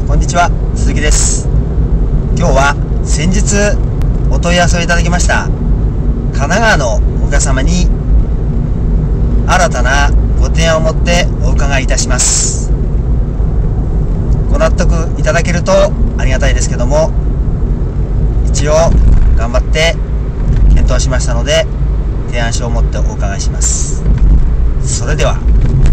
こんにちは、鈴木です。今日は先日お問い合わせをいただきました神奈川のお客様に新たなご提案を持ってお伺いいたします。ご納得いただけるとありがたいですけども、一応頑張って検討しましたので提案書を持ってお伺いします。それでは。